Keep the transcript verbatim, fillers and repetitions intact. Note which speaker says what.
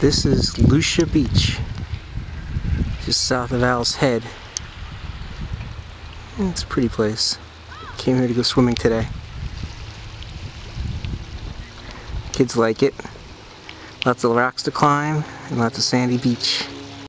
Speaker 1: This is Lucia Beach, just south of Owl's Head. It's a pretty place. Came here to go swimming today. Kids like it. Lots of rocks to climb and lots of sandy beach.